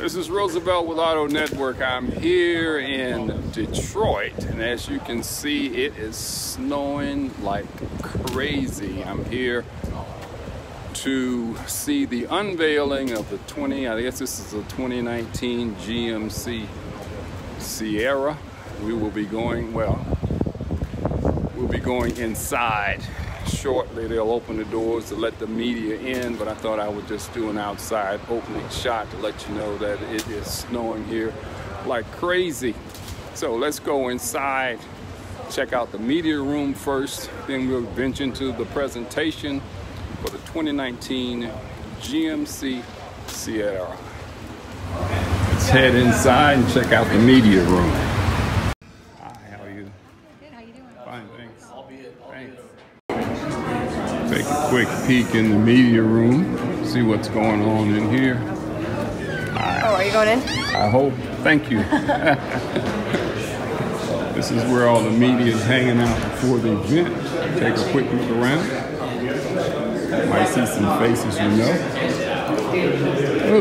This is Roosevelt with Auto Network. I'm here in Detroit, and as you can see, it is snowing like crazy. I'm here to see the unveiling of the I guess this is the 2019 GMC Sierra. We'll be going inside shortly. They'll open the doors to let the media in, but I thought I would just do an outside opening shot to let you know that it is snowing here like crazy. So let's go inside, check out the media room first, then we'll venture into the presentation for the 2019 GMC Sierra. Let's head inside and check out the media room. Hi, how are you? Good, how you doing? Fine, thanks. Thanks. Take a quick peek in the media room, see what's going on in here. Oh, are you going in? I hope. Thank you. This is where all the media is hanging out before the event. Take a quick look around. Might see some faces you know. Oh.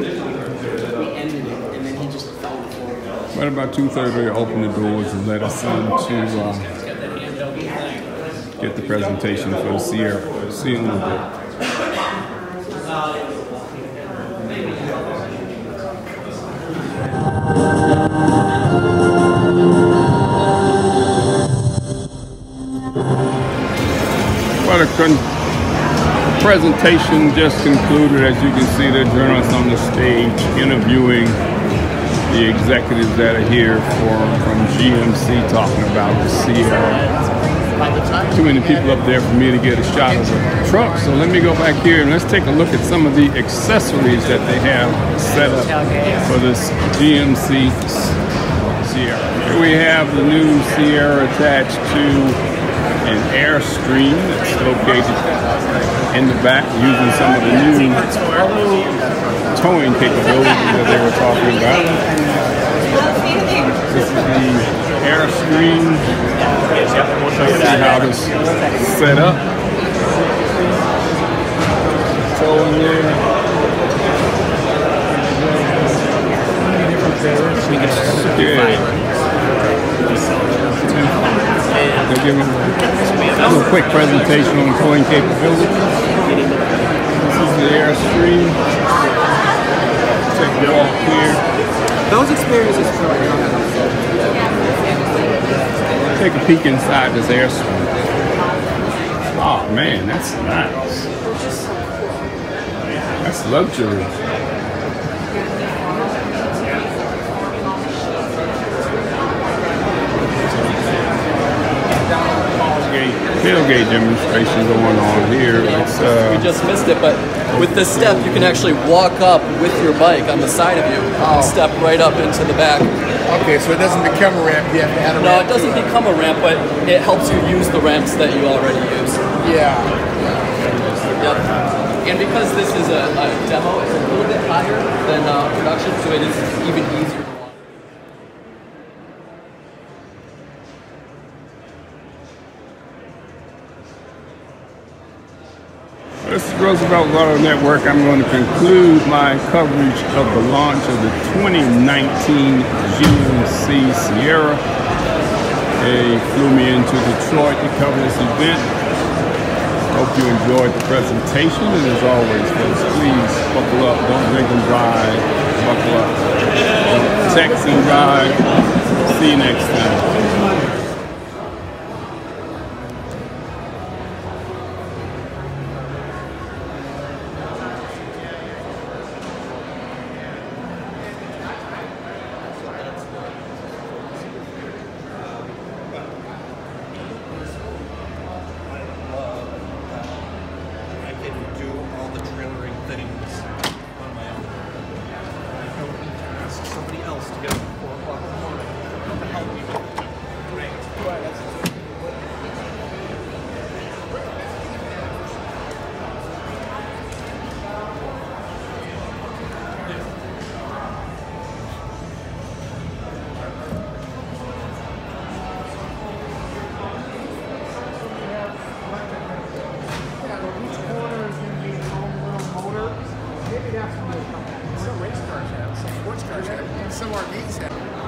Right about 2:30, they open the doors and let us in to get the presentation for the Sierra. See you in a little bit. Well, the presentation just concluded. As you can see, the journalists on the stage interviewing the executives that are here from GMC talking about the Sierra. Too many people up there for me to get a shot of the truck, so let me go back here and let's take a look at some of the accessories that they have set up for this GMC Sierra. Here we have the new Sierra attached to an Airstream that's located in the back, using some of the new towing capabilities that they were talking about. This is the Airstream. See how this is set up. Towing there. They're giving a quick presentation on towing capability. This is the Airstream. Take a walk here. Those experiences. Take a peek inside this Airstream. Oh man, that's nice. That's luxury. Tailgate demonstration going on here. You just missed it, but with this step, you can actually walk up with your bike on the side of you and step right up into the back. Okay, so it doesn't become a ramp, you have to add a ramp? No, it doesn't become a ramp, but it helps you use the ramps that you already use. Yeah. Yep. And because this is a demo, it's a little bit higher than production, so it is even easier. This is Roosevelt Auto Network. I'm going to conclude my coverage of the launch of the 2019 GMC Sierra. They flew me into Detroit to cover this event. Hope you enjoyed the presentation, and as always, folks, please buckle up. Don't drink and drive. Buckle up. Don't text and drive. See you next time. Somebody else to get up at 4 o'clock in the morning. What the hell do you do? Maybe that's when they come back. Some race cars have some sports car show. Some more meat set.